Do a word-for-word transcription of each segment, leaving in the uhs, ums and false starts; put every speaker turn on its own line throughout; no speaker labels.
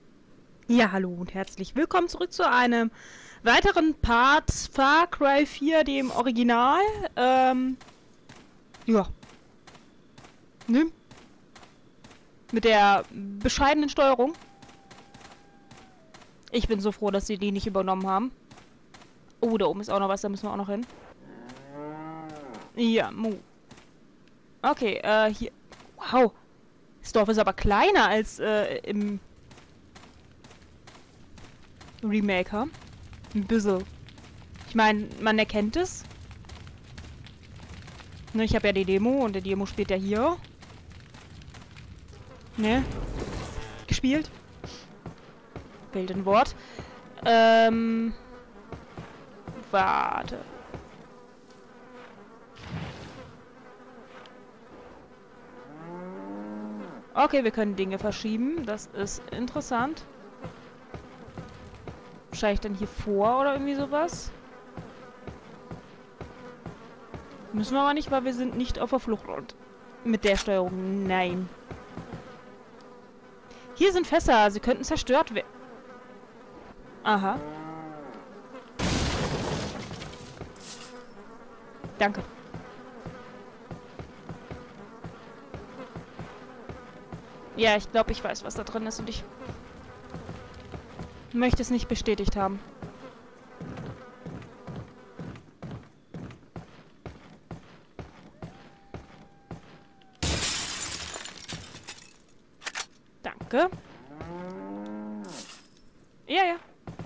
Ja, hallo und herzlich willkommen zurück zu einem weiteren Part Far Cry vier, dem Original. Ähm, ja. Ne? Mit der bescheidenen Steuerung. Ich bin so froh, dass sie die nicht übernommen haben. Oh, da oben ist auch noch was, da müssen wir auch noch hin. Ja, mu. Okay, äh, hier. Wow. Das Dorf ist aber kleiner als äh, im Remake. Ein bisschen. Ich meine, man erkennt es. Ne, ich habe ja die Demo und die Demo spielt ja hier. Ne? Gespielt. Fehlt ein Wort. Ähm. Warte. Okay, wir können Dinge verschieben. Das ist interessant. Wahrscheinlich dann hier vor oder irgendwie sowas. Müssen wir aber nicht, weil wir sind nicht auf der Flucht. Und mit der Steuerung, nein. Hier sind Fässer, sie könnten zerstört werden. Aha. Danke. Ja, ich glaube, ich weiß, was da drin ist und ich möchte es nicht bestätigt haben. Danke. Ja, ja.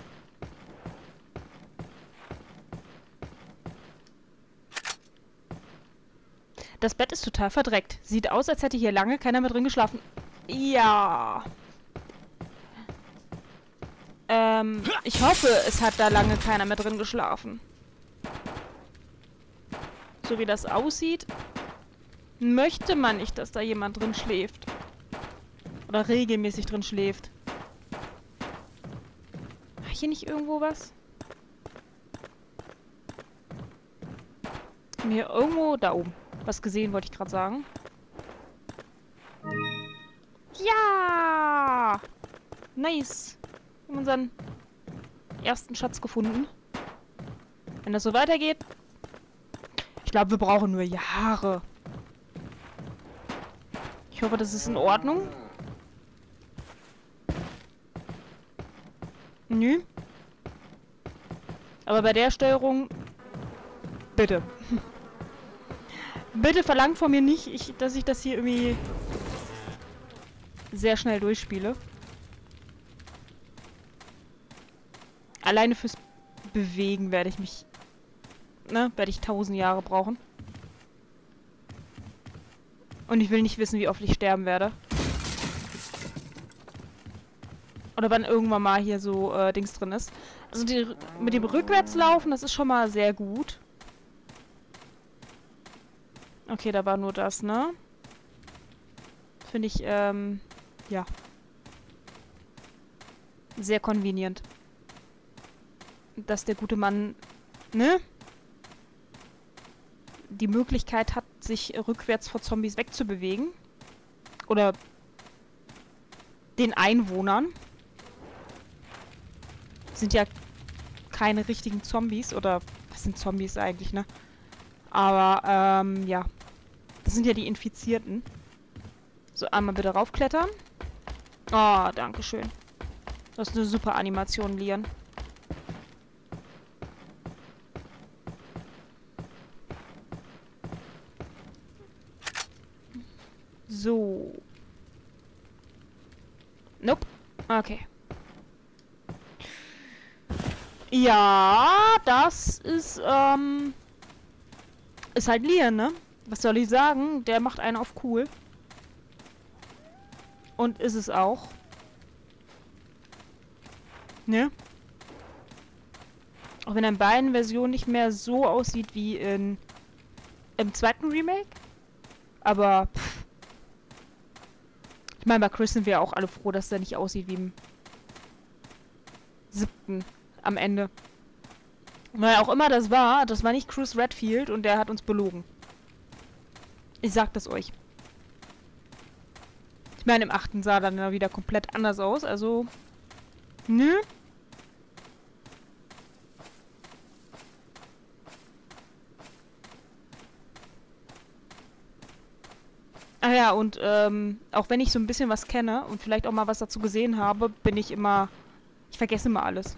Das Bett ist total verdreckt. Sieht aus, als hätte hier lange keiner mehr drin geschlafen. Ja. Ähm, ich hoffe, es hat da lange keiner mehr drin geschlafen. So wie das aussieht, möchte man nicht, dass da jemand drin schläft. Oder regelmäßig drin schläft. War hier nicht irgendwo was? Mir irgendwo da oben was gesehen, wollte ich gerade sagen. Ja! Nice. Wir haben unseren ersten Schatz gefunden. Wenn das so weitergeht. Ich glaube, wir brauchen nur Jahre. Ich hoffe, das ist in Ordnung. Nö. Aber bei der Steuerung... Bitte. Bitte verlangt von mir nicht, ich, dass ich das hier irgendwie sehr schnell durchspiele. Alleine fürs Bewegen werde ich mich... Ne? Werde ich tausend Jahre brauchen. Und ich will nicht wissen, wie oft ich sterben werde. Oder wann irgendwann mal hier so äh, Dings drin ist. Also die, mit dem Rückwärtslaufen, das ist schon mal sehr gut. Okay, da war nur das, ne? Finde ich, ähm, ja. Sehr convenient. Dass der gute Mann, ne? Die Möglichkeit hat, sich rückwärts vor Zombies wegzubewegen. Oder den Einwohnern. Sind ja keine richtigen Zombies. Oder was sind Zombies eigentlich, ne? Aber, ähm, ja. Das sind ja die Infizierten. So, einmal bitte raufklettern. Oh, danke schön. Das ist eine super Animation, Lian. So. Nope. Okay. Ja, das ist, ähm... ist halt Lian, ne? Was soll ich sagen? Der macht einen auf cool. Und ist es auch. Ne? Auch wenn er in beiden Versionen nicht mehr so aussieht wie in im zweiten Remake. Aber pff. Ich meine, bei Chris sind wir auch alle froh, dass er nicht aussieht wie im siebten am Ende. Weil auch immer das war, das war nicht Chris Redfield und der hat uns belogen. Ich sag das euch. Ich meine, im achten sah dann wieder komplett anders aus, also Nö. Ah ja, und ähm, auch wenn ich so ein bisschen was kenne und vielleicht auch mal was dazu gesehen habe, bin ich immer... Ich vergesse immer alles.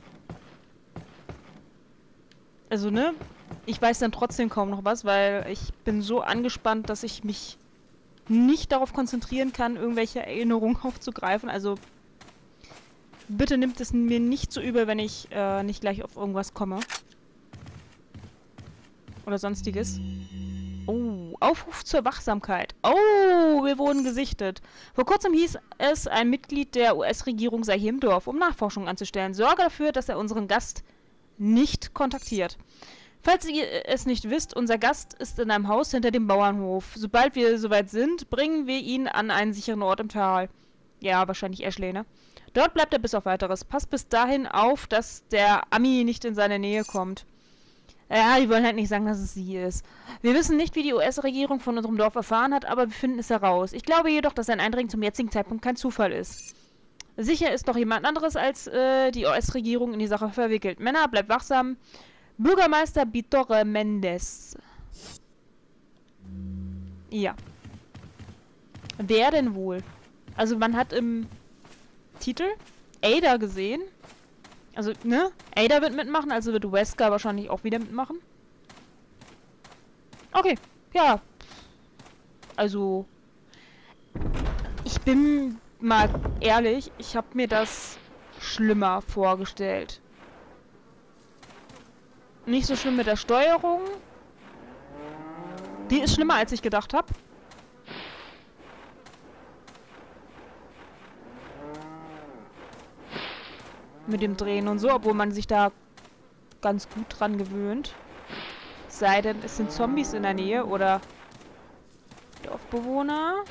Also, ne? Ich weiß dann trotzdem kaum noch was, weil ich bin so angespannt, dass ich mich nicht darauf konzentrieren kann, irgendwelche Erinnerungen aufzugreifen. Also, bitte nimmt es mir nicht so übel, wenn ich äh, nicht gleich auf irgendwas komme. Oder sonstiges. Oh, Aufruf zur Wachsamkeit. Oh, wir wurden gesichtet. Vor kurzem hieß es, ein Mitglied der U S-Regierung sei hier im Dorf, um Nachforschungen anzustellen. Sorge dafür, dass er unseren Gast nicht kontaktiert. Falls ihr es nicht wisst, unser Gast ist in einem Haus hinter dem Bauernhof. Sobald wir soweit sind, bringen wir ihn an einen sicheren Ort im Tal. Ja, wahrscheinlich Ashley, ne? Dort bleibt er bis auf Weiteres. Passt bis dahin auf, dass der Ami nicht in seine Nähe kommt. Ja, die wollen halt nicht sagen, dass es sie ist. Wir wissen nicht, wie die U S-Regierung von unserem Dorf erfahren hat, aber wir finden es heraus. Ich glaube jedoch, dass sein Eindringen zum jetzigen Zeitpunkt kein Zufall ist. Sicher ist doch jemand anderes als äh, die U S-Regierung in die Sache verwickelt. Männer, bleibt wachsam. Bürgermeister Vitor Mendes. Ja. Wer denn wohl? Also man hat im Titel Ada gesehen. Also, ne? Ada wird mitmachen, also wird Wesker wahrscheinlich auch wieder mitmachen. Okay, ja. Also, ich bin mal ehrlich, ich habe mir das schlimmer vorgestellt. Nicht so schlimm mit der Steuerung. Die ist schlimmer, als ich gedacht habe. Mit dem Drehen und so, obwohl man sich da ganz gut dran gewöhnt. Sei denn, es sind Zombies in der Nähe oder Dorfbewohner.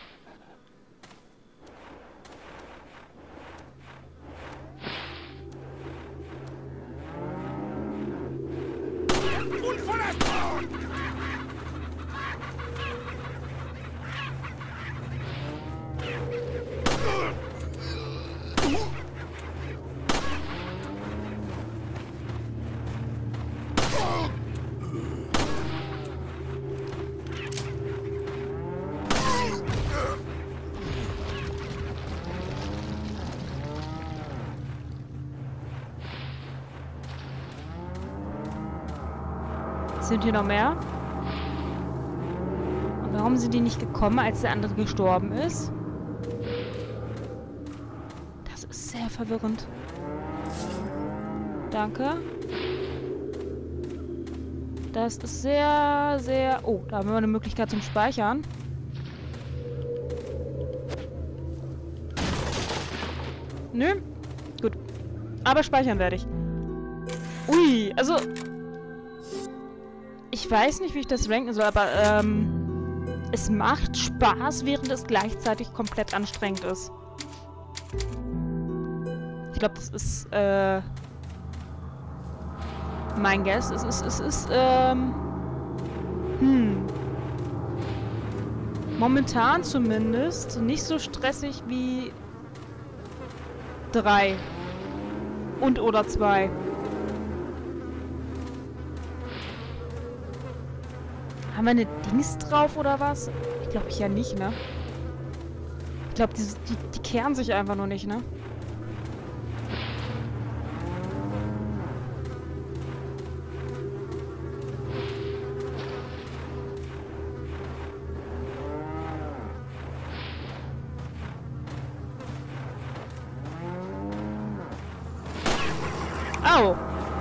Sind hier noch mehr? Und warum sind die nicht gekommen, als der andere gestorben ist? Das ist sehr verwirrend. Danke. Das ist sehr, sehr... Oh, da haben wir eine Möglichkeit zum Speichern. Nö. Gut. Aber speichern werde ich. Ui, also... Ich weiß nicht, wie ich das ranken soll, aber ähm, es macht Spaß, während es gleichzeitig komplett anstrengend ist. Ich glaube, das ist äh, mein Guess. Es ist, es ist, ähm, hm, momentan zumindest nicht so stressig wie drei und oder zwei. Haben wir eine Dings drauf oder was? Ich glaube ich ja nicht, ne? Ich glaube, die, die, die kehren sich einfach nur nicht, ne? Au!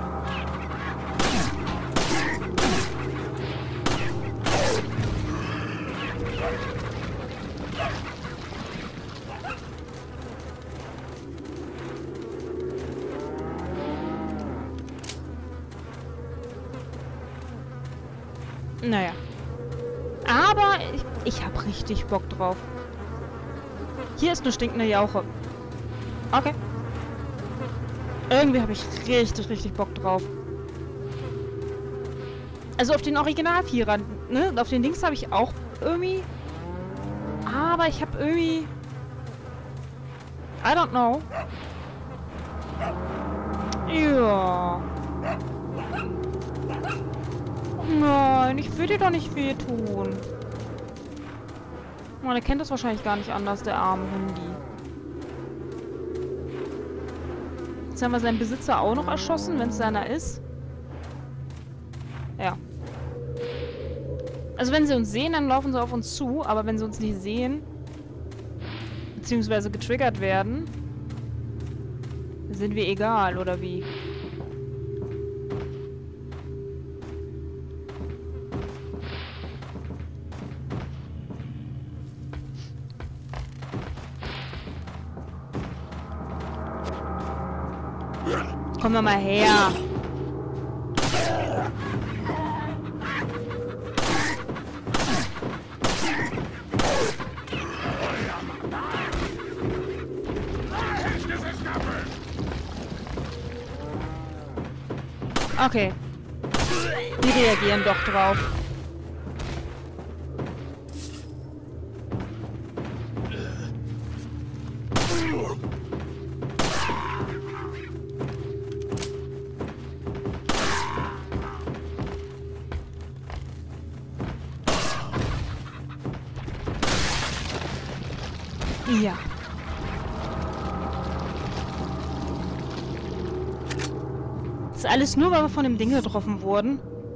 Naja. Aber ich, ich hab richtig Bock drauf. Hier ist eine stinkende Jauche. Okay. Irgendwie habe ich richtig, richtig Bock drauf. Also auf den Original-Vierer, ne? Auf den Dings habe ich auch irgendwie... Aber ich habe irgendwie... I don't know. Ja. Nein, ich will dir doch nicht wehtun. Man erkennt das wahrscheinlich gar nicht anders, der arme Hundi. Jetzt haben wir seinen Besitzer auch noch erschossen, wenn es seiner ist. Ja. Also wenn sie uns sehen, dann laufen sie auf uns zu, aber wenn sie uns nicht sehen, beziehungsweise getriggert werden, sind wir egal, oder wie? Komm doch mal her. Okay. Die reagieren doch drauf. Ja. Das ist alles nur, weil wir von dem Ding getroffen wurden.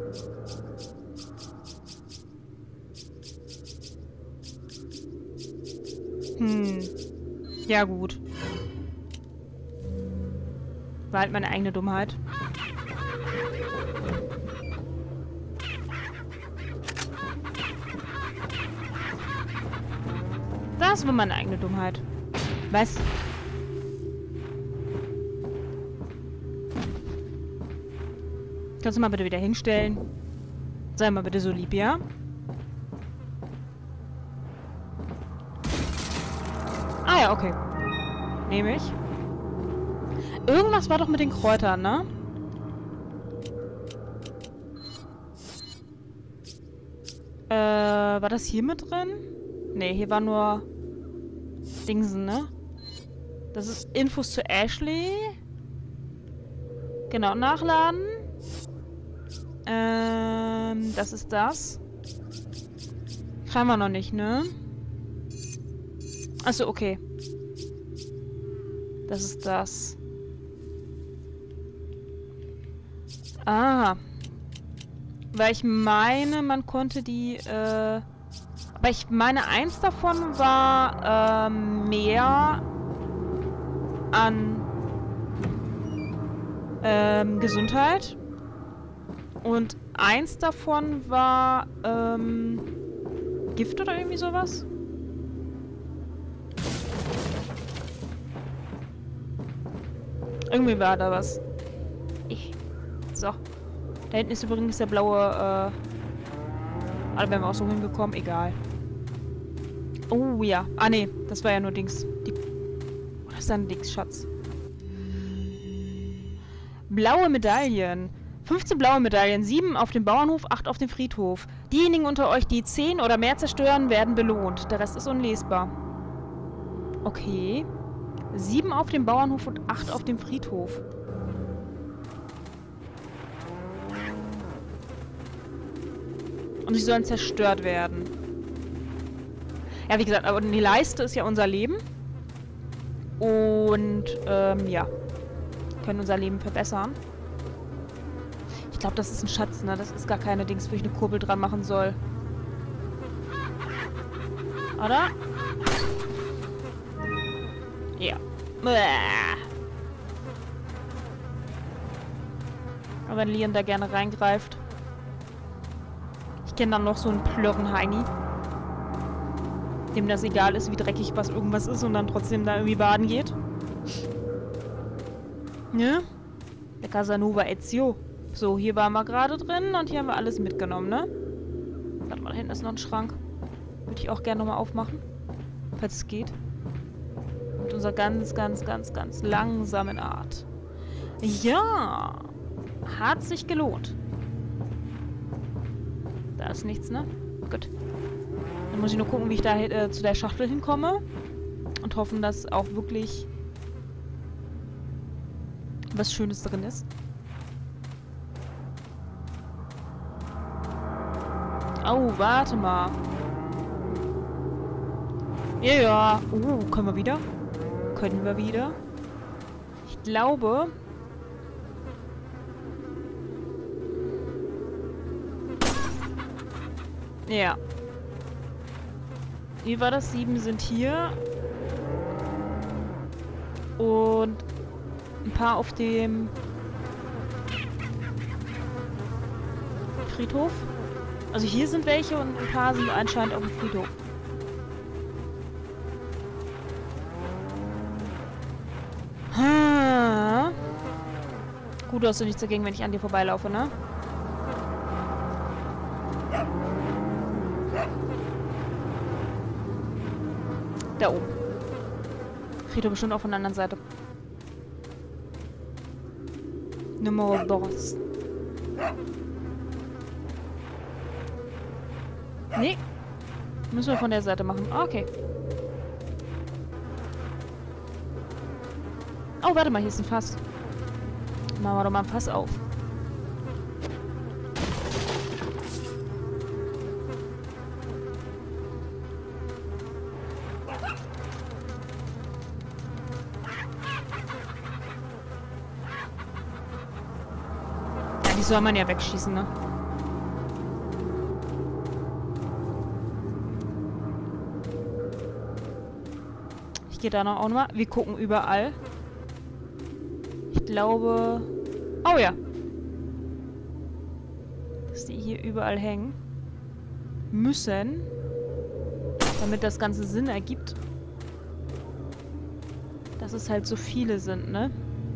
Hm. Ja, gut. War halt meine eigene Dummheit. Das war meine eigene Dummheit. Was? Kannst du mal bitte wieder hinstellen? Sei mal bitte so lieb, ja? Ah ja, okay. Nehme ich. Irgendwas war doch mit den Kräutern, ne? Äh, war das hier mit drin? Ne, hier war nur Dingsen, ne? Das ist Infos zu Ashley. Genau, nachladen. Ähm, das ist das. Schreiben wir noch nicht, ne? Achso, okay. Das ist das. Ah. Weil ich meine, man konnte die, äh... Aber ich meine, eins davon war, ähm, mehr an, ähm, Gesundheit. Und eins davon war, ähm, Gift oder irgendwie sowas? Irgendwie war da was. Ich. So. Da hinten ist übrigens der blaue, äh... Aber wenn wir auch so hingekommen, egal. Oh ja. Ah ne, das war ja nur Dings. Die... Oh, das ist ein Dings, Schatz. Blaue Medaillen. fünfzehn blaue Medaillen, sieben auf dem Bauernhof, acht auf dem Friedhof. Diejenigen unter euch, die zehn oder mehr zerstören, werden belohnt. Der Rest ist unlesbar. Okay. sieben auf dem Bauernhof und acht auf dem Friedhof. Und sie sollen zerstört werden. Ja, wie gesagt, aber die Leiste ist ja unser Leben. Und, ähm, ja. Wir können unser Leben verbessern. Ich glaube, das ist ein Schatz, ne? Das ist gar keine Dings, wo ich eine Kurbel dran machen soll. Oder? Ja. Aber wenn Leon da gerne reingreift. Ich kenne dann noch so einen Plörrenheini. Dem das egal ist, wie dreckig was irgendwas ist und dann trotzdem da irgendwie baden geht. Ne? Der Casanova Ezio. So, hier waren wir gerade drin und hier haben wir alles mitgenommen, ne? Warte mal, da hinten ist noch ein Schrank. Würde ich auch gerne nochmal aufmachen. Falls es geht. Mit unserer ganz, ganz, ganz, ganz langsamen Art. Ja! Hat sich gelohnt. Da ist nichts, ne? Gut. Dann muss ich nur gucken, wie ich da äh, zu der Schachtel hinkomme. Und hoffen, dass auch wirklich was Schönes drin ist. Oh, warte mal. Ja, ja. Oh, können wir wieder? Können wir wieder? Ich glaube... Ja. Wie war das? Sieben sind hier. Und ein paar auf dem Friedhof. Also hier sind welche und ein paar sind anscheinend auf dem Friedhof. Ha. Gut, du hast du nichts dagegen, wenn ich an dir vorbeilaufe, ne? Da oben. Friedhof bestimmt auch von der anderen Seite. Nummer Boss. Nee. Müssen wir von der Seite machen. Ah, okay. Oh, warte mal, hier ist ein Fass. Machen wir doch mal ein Fass auf. Ja, die soll man ja wegschießen, ne? Ich gehe da noch auch nochmal. Wir gucken überall. Ich glaube... Oh ja. Dass die hier überall hängen. Müssen. Damit das Ganze Sinn ergibt. Dass es halt so viele sind, ne?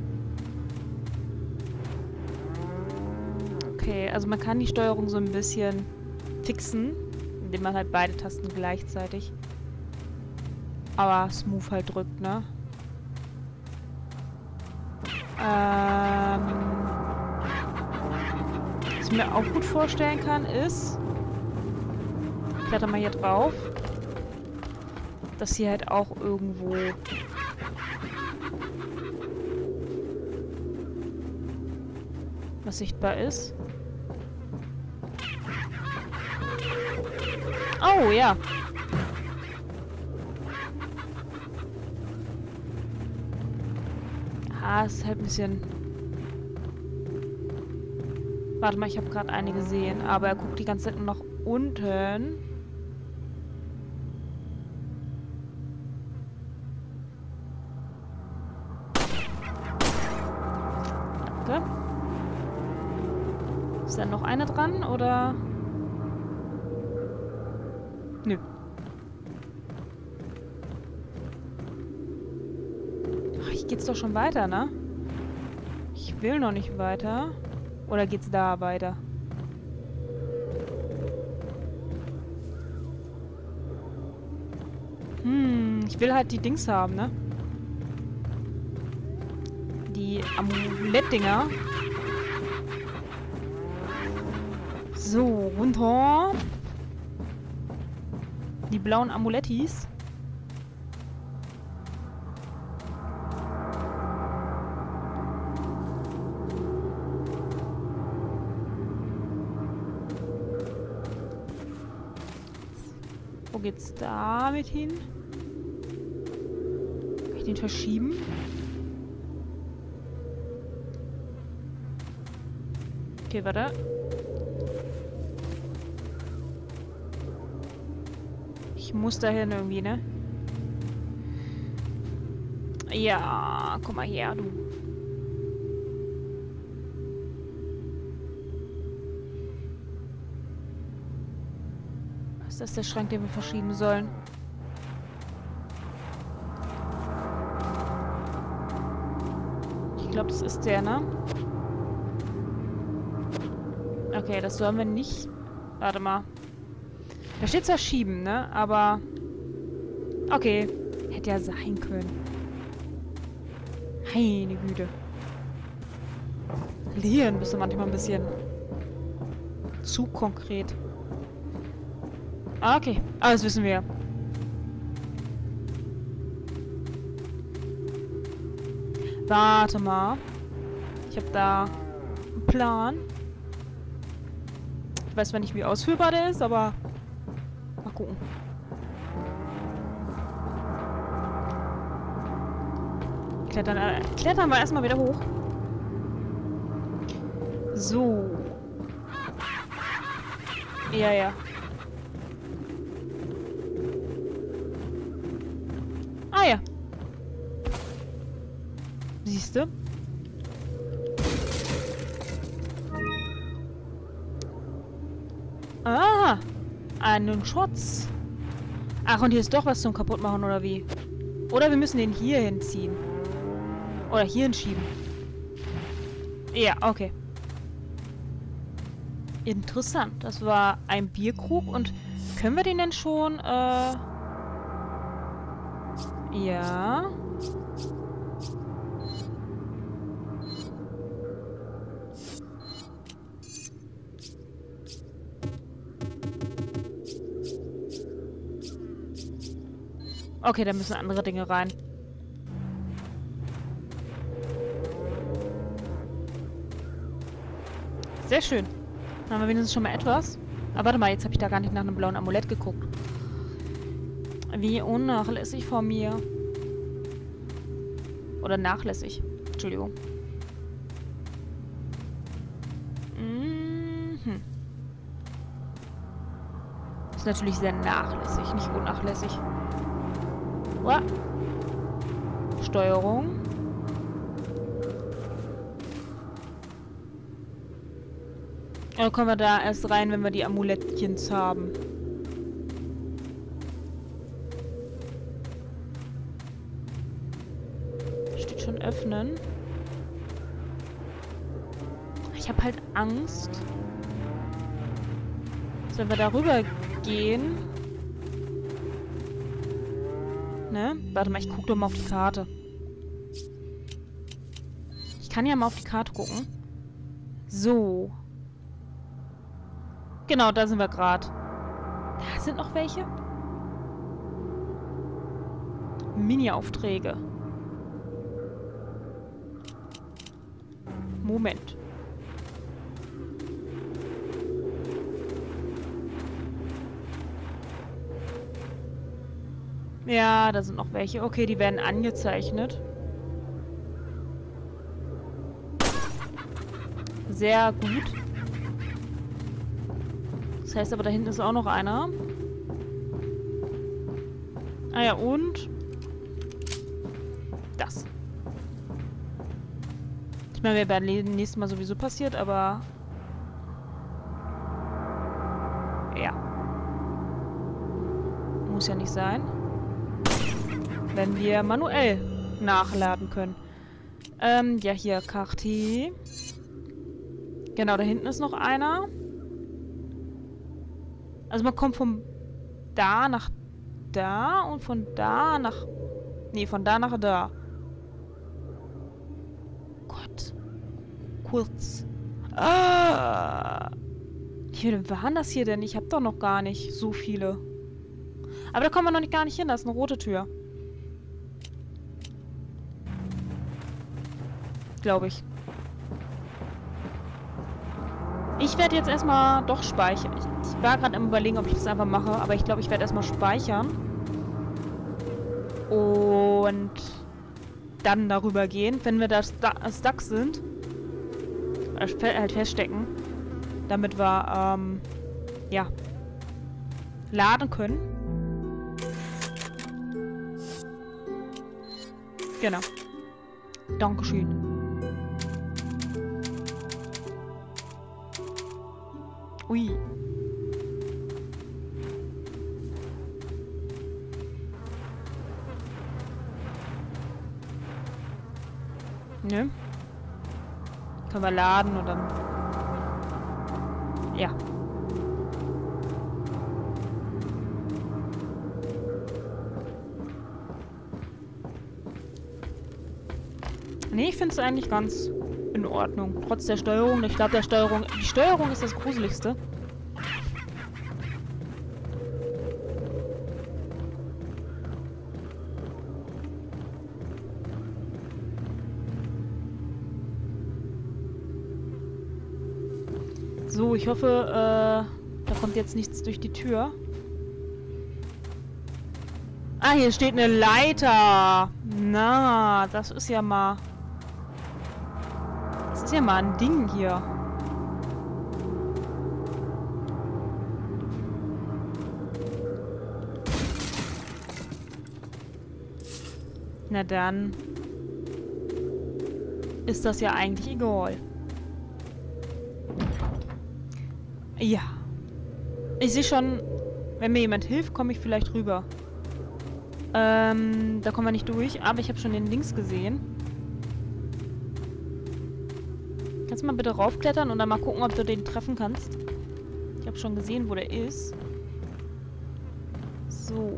Okay, also man kann die Steuerung so ein bisschen fixen. Indem man halt beide Tasten gleichzeitig... Aber smooth halt drückt, ne? Ähm, was ich mir auch gut vorstellen kann, ist... Ich kletter mal hier drauf. Dass hier halt auch irgendwo... was sichtbar ist. Oh, ja. Ah, ist halt ein bisschen... Warte mal, ich habe gerade eine gesehen, aber er guckt die ganze Zeit nur nach unten. Danke. Ist da noch eine dran, oder? Nö. Geht's doch schon weiter, ne? Ich will noch nicht weiter. Oder geht's da weiter? Hm, ich will halt die Dings haben, ne? Die Amulett-Dinger. So, runter. Die blauen Amulettis. Wo geht's damit hin? Kann ich den verschieben? Okay, warte. Ich muss dahin irgendwie, ne? Ja, komm mal her, du. Das ist der Schrank, den wir verschieben sollen. Ich glaube, das ist der, ne? Okay, das sollen wir nicht... Warte mal. Da steht zwar schieben, ne? Aber... Okay. Hätte ja sein können. Meine Güte. Lehren bist du manchmal ein bisschen... zu konkret. Ah, okay. Aber das wissen wir. Warte mal. Ich habe da einen Plan. Ich weiß zwar nicht, wie ausführbar der ist, aber mal gucken. Klettern, äh, klettern wir erstmal wieder hoch. So. Ja, ja. Ah ja. Siehst du? Ah, einen Schutz. Ach, und hier ist doch was zum Kaputtmachen, oder wie? Oder wir müssen den hier hinziehen. Oder hier hinschieben. Ja, okay. Interessant. Das war ein Bierkrug und können wir den denn schon, äh... ja... Okay, da müssen andere Dinge rein. Sehr schön. Dann haben wir wenigstens schon mal etwas. Aber warte mal, jetzt habe ich da gar nicht nach einem blauen Amulett geguckt. Wie unnachlässig von mir. Oder nachlässig. Entschuldigung. Mhm. Ist natürlich sehr nachlässig, nicht unnachlässig. Uah. Steuerung. Oder kommen wir da erst rein, wenn wir die Amulettchens haben? Steht schon öffnen. Ich habe halt Angst, dass wenn wir darüber gehen... Ne? Warte mal, ich gucke doch mal auf die Karte. Ich kann ja mal auf die Karte gucken. So. Genau, da sind wir gerade. Da sind noch welche. Mini-Aufträge. Moment. Ja, da sind noch welche. Okay, die werden angezeichnet. Sehr gut. Das heißt aber, da hinten ist auch noch einer. Ah ja, und... das. Ich meine, wir werden nächstes Mal sowieso passiert, aber... ja. Muss ja nicht sein. Wenn wir manuell nachladen können. Ähm, ja, hier, Karte. Genau, da hinten ist noch einer. Also man kommt von da nach da und von da nach... Nee, von da nach da. Gott. Kurz. Ah! Wie viele waren das hier denn? Ich hab doch noch gar nicht so viele. Aber da kommen wir noch nicht gar nicht hin. Da ist eine rote Tür. Glaube ich. Ich werde jetzt erstmal doch speichern. Ich, ich war gerade am Überlegen, ob ich das einfach mache, aber ich glaube, ich werde erstmal speichern. Und dann darüber gehen, wenn wir da stuck sind. Halt feststecken. Damit wir, ähm, ja, laden können. Genau. Dankeschön. Ui. Ne? Können wir laden und dann... ja. Nee, ich finde es eigentlich ganz in Ordnung. Trotz der Steuerung. Ich glaube, der Steuerung... die Steuerung ist das Gruseligste. So, ich hoffe, äh, da kommt jetzt nichts durch die Tür. Ah, hier steht eine Leiter. Na, das ist ja mal... Das ist ja mal ein Ding hier. Na dann ist das ja eigentlich egal. Ja. Ich sehe schon, wenn mir jemand hilft, komme ich vielleicht rüber. Ähm, da kommen wir nicht durch, aber ich habe schon den Links gesehen. Kannst du mal bitte raufklettern und dann mal gucken, ob du den treffen kannst? Ich habe schon gesehen, wo der ist. So.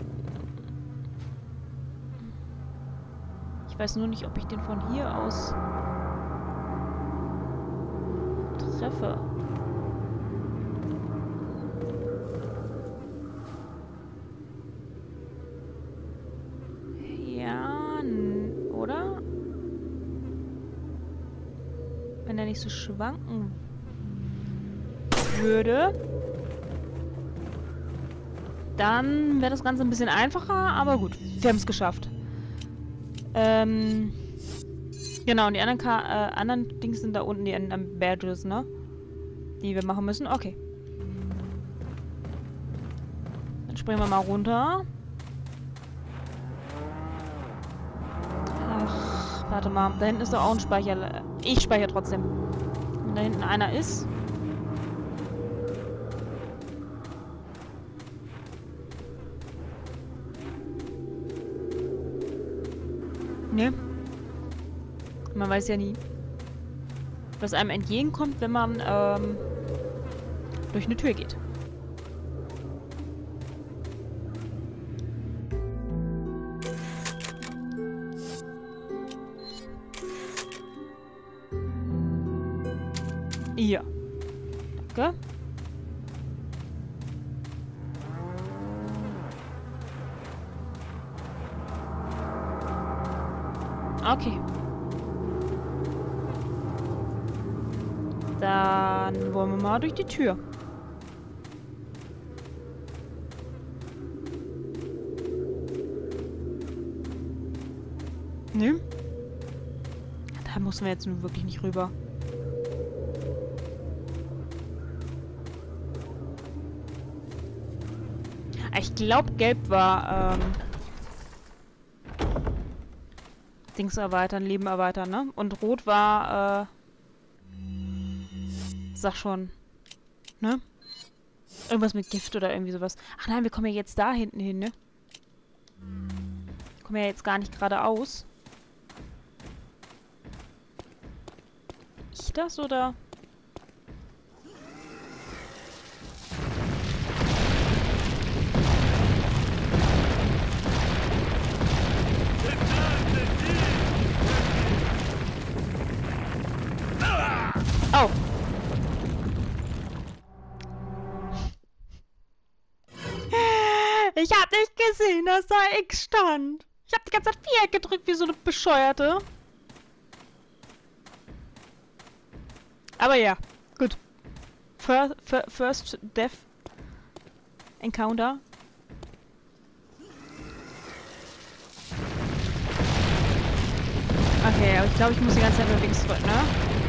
Ich weiß nur nicht, ob ich den von hier aus treffe. Ja, oder? Wenn er nicht so schwanken würde, dann wäre das Ganze ein bisschen einfacher, aber gut, wir haben es geschafft. Ähm, genau, und die anderen, Ka äh, anderen Dings sind da unten, die anderen Badges, ne? Die wir machen müssen. Okay. Dann springen wir mal runter. Ach, warte mal. Da hinten ist doch auch ein Speicher. Ich speichere trotzdem. Wenn da hinten einer ist. Ne? Man weiß ja nie, was einem entgegenkommt, wenn man ähm, durch eine Tür geht. Ja. Danke. Okay. Dann wollen wir mal durch die Tür. Nö. Da müssen wir jetzt nun wirklich nicht rüber. Ich glaube, gelb war, ähm... Dings erweitern, Leben erweitern, ne? Und rot war, äh... Sag schon. Ne? Irgendwas mit Gift oder irgendwie sowas. Ach nein, wir kommen ja jetzt da hinten hin, ne? Wir kommen ja jetzt gar nicht geradeaus. Ich das, oder? Oh. Ich hab nicht gesehen, dass da X stand. Ich hab die ganze Zeit Viereck gedrückt wie so eine Bescheuerte. Aber ja, gut. First, first Death Encounter. Okay, aber ich glaube, ich muss die ganze Zeit mit links drücken, ne?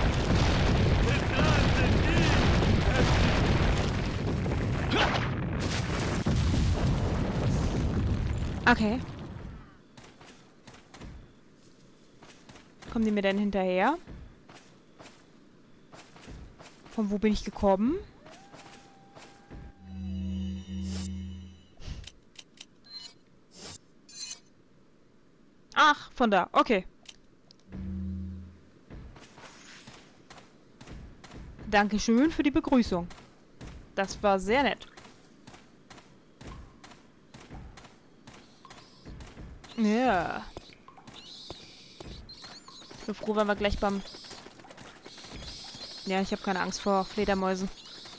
Okay. Kommen die mir denn hinterher? Von wo bin ich gekommen? Ach, von da. Okay. Dankeschön für die Begrüßung. Das war sehr nett. Ja. Ich bin froh, wenn wir gleich beim... Ja, ich habe keine Angst vor Fledermäusen.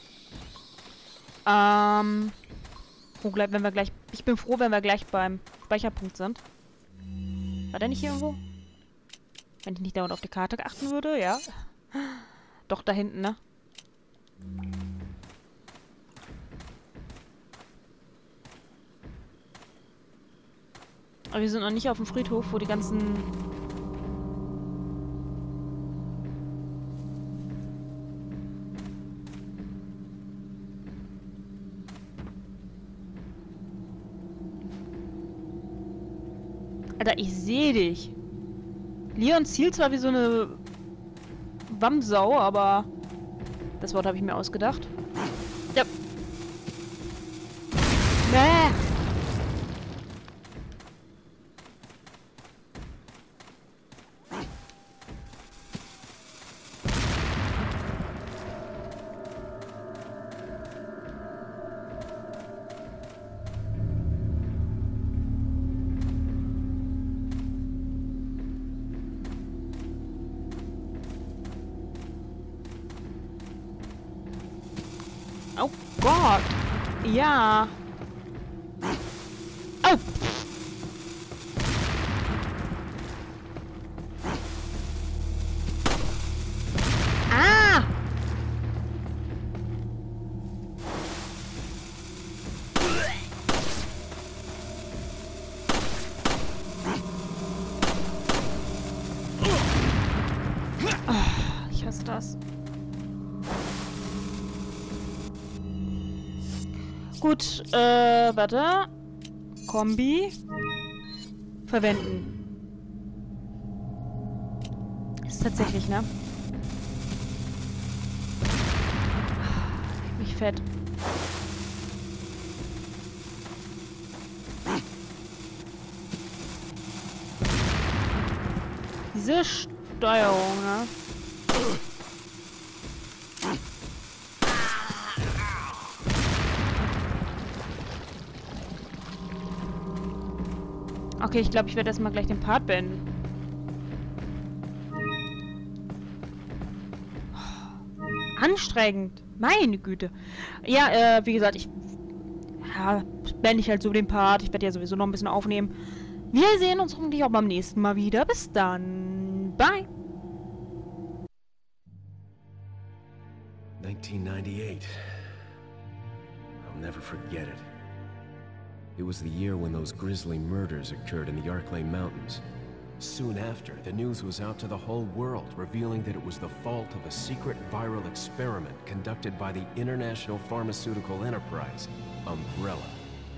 Ähm... Froh, wenn wir gleich... Ich bin froh, wenn wir gleich beim Speicherpunkt sind. War der nicht hier irgendwo? Wenn ich nicht dauernd auf die Karte achten würde, ja. Doch, da hinten, ne? Aber wir sind noch nicht auf dem Friedhof, wo die ganzen... Alter, ich sehe dich. Leon zielt zwar wie so eine Wamsau, aber das Wort habe ich mir ausgedacht. Ja. Bäh. Oh Gott. Ja. Oh. Ah. Ah, ich hasse das. Gut, äh, warte. Kombi. Verwenden. Ist tatsächlich, ne? Leck mich fett. Diese Steuerung, ne? Okay, ich glaube, ich werde erstmal gleich den Part beenden. Anstrengend. Meine Güte. Ja, äh, wie gesagt, ich... Ja, beende ich halt so den Part. Ich werde ja sowieso noch ein bisschen aufnehmen. Wir sehen uns hoffentlich auch beim nächsten Mal wieder. Bis dann. Bye.
nineteen ninety-eight. I'll never forget it. It was the year when those grisly murders occurred in the Arklay Mountains. Soon after, the news was out to the whole world, revealing that it was the fault of a secret viral experiment conducted by the international pharmaceutical enterprise, Umbrella.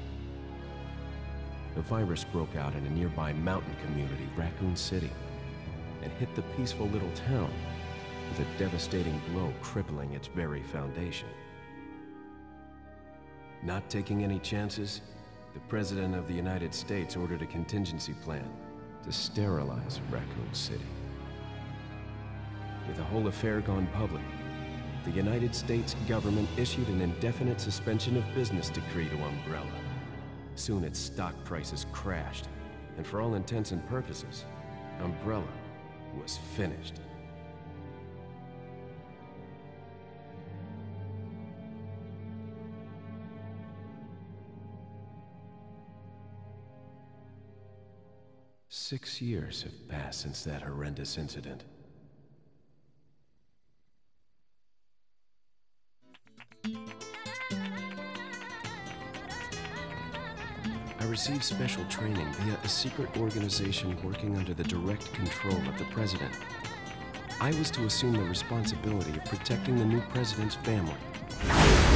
The virus broke out in a nearby mountain community, Raccoon City, and hit the peaceful little town with a devastating blow crippling its very foundation. Not taking any chances, the President of the United States ordered a contingency plan to sterilize Raccoon City. With the whole affair gone public, the United States government issued an indefinite suspension of business decree to Umbrella. Soon its stock prices crashed, and for all intents and purposes, Umbrella was finished. Six years have passed since that horrendous incident. I received special training via a secret organization working under the direct control of the president. I was to assume the responsibility of protecting the new president's family.